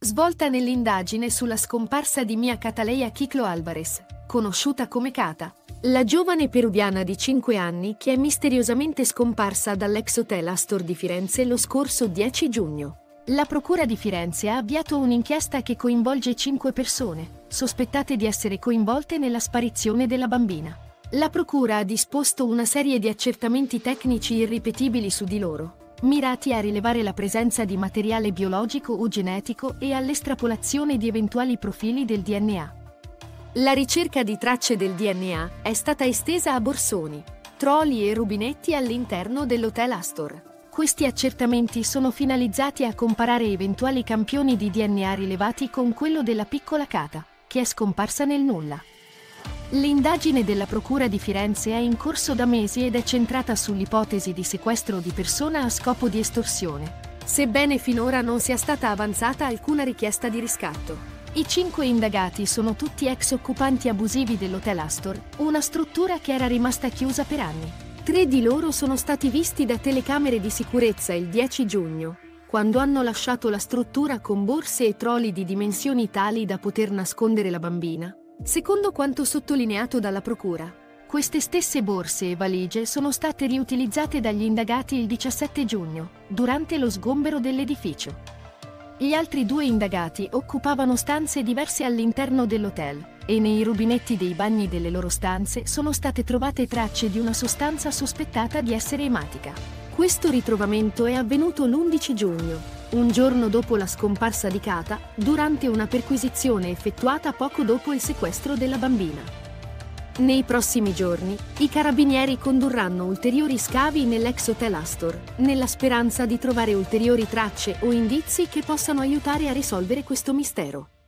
Svolta nell'indagine sulla scomparsa di Mia Cataleya Kiklo Álvarez, conosciuta come Cata, la giovane peruviana di 5 anni che è misteriosamente scomparsa dall'ex hotel Astor di Firenze lo scorso 10 giugno. La Procura di Firenze ha avviato un'inchiesta che coinvolge 5 persone, sospettate di essere coinvolte nella sparizione della bambina. La Procura ha disposto una serie di accertamenti tecnici irripetibili su di loro, mirati a rilevare la presenza di materiale biologico o genetico e all'estrapolazione di eventuali profili del DNA. La ricerca di tracce del DNA è stata estesa a borsoni, troli e rubinetti all'interno dell'hotel Astor. Questi accertamenti sono finalizzati a comparare eventuali campioni di DNA rilevati con quello della piccola Cata, che è scomparsa nel nulla. L'indagine della Procura di Firenze è in corso da mesi ed è centrata sull'ipotesi di sequestro di persona a scopo di estorsione, sebbene finora non sia stata avanzata alcuna richiesta di riscatto. I 5 indagati sono tutti ex occupanti abusivi dell'hotel Astor, una struttura che era rimasta chiusa per anni. 3 di loro sono stati visti da telecamere di sicurezza il 10 giugno, quando hanno lasciato la struttura con borse e troli di dimensioni tali da poter nascondere la bambina. Secondo quanto sottolineato dalla Procura, queste stesse borse e valigie sono state riutilizzate dagli indagati il 17 giugno, durante lo sgombero dell'edificio. Gli altri 2 indagati occupavano stanze diverse all'interno dell'hotel, e nei rubinetti dei bagni delle loro stanze sono state trovate tracce di una sostanza sospettata di essere ematica. Questo ritrovamento è avvenuto l'11 giugno, un giorno dopo la scomparsa di Cata, durante una perquisizione effettuata poco dopo il sequestro della bambina. Nei prossimi giorni, i carabinieri condurranno ulteriori scavi nell'ex hotel Astor, nella speranza di trovare ulteriori tracce o indizi che possano aiutare a risolvere questo mistero.